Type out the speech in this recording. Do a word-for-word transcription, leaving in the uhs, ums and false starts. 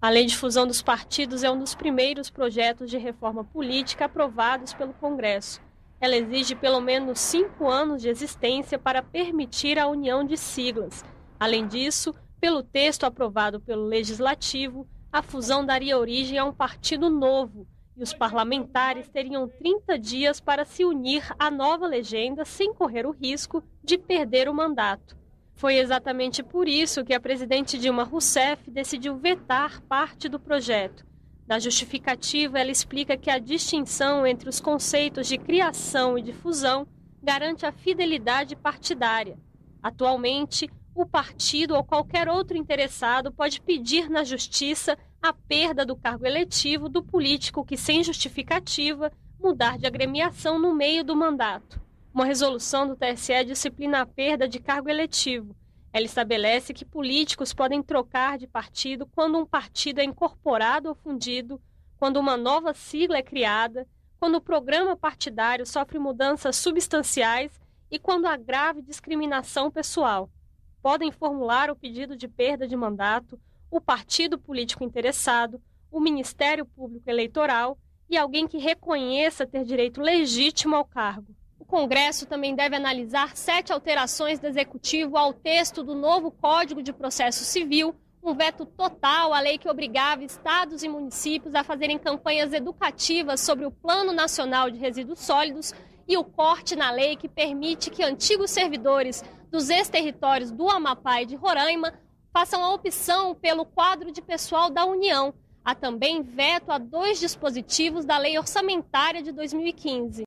A lei de fusão dos partidos é um dos primeiros projetos de reforma política aprovados pelo Congresso. Ela exige pelo menos cinco anos de existência para permitir a união de siglas. Além disso, pelo texto aprovado pelo Legislativo, a fusão daria origem a um partido novo e os parlamentares teriam trinta dias para se unir à nova legenda sem correr o risco de perder o mandato. Foi exatamente por isso que a presidente Dilma Rousseff decidiu vetar parte do projeto. Na justificativa, ela explica que a distinção entre os conceitos de criação e de fusão garante a fidelidade partidária. Atualmente, o partido ou qualquer outro interessado pode pedir na justiça a perda do cargo eletivo do político que, sem justificativa, mudar de agremiação no meio do mandato. Uma resolução do T S E disciplina a perda de cargo eletivo. Ela estabelece que políticos podem trocar de partido quando um partido é incorporado ou fundido, quando uma nova sigla é criada, quando o programa partidário sofre mudanças substanciais e quando há grave discriminação pessoal. Podem formular o pedido de perda de mandato o partido político interessado, o Ministério Público Eleitoral e alguém que reconheça ter direito legítimo ao cargo. O Congresso também deve analisar sete alterações do Executivo ao texto do novo Código de Processo Civil, um veto total à lei que obrigava estados e municípios a fazerem campanhas educativas sobre o Plano Nacional de Resíduos Sólidos e o corte na lei que permite que antigos servidores dos ex-territórios do Amapá e de Roraima façam a opção pelo quadro de pessoal da União. Há também veto a dois dispositivos da Lei Orçamentária de dois mil e quinze.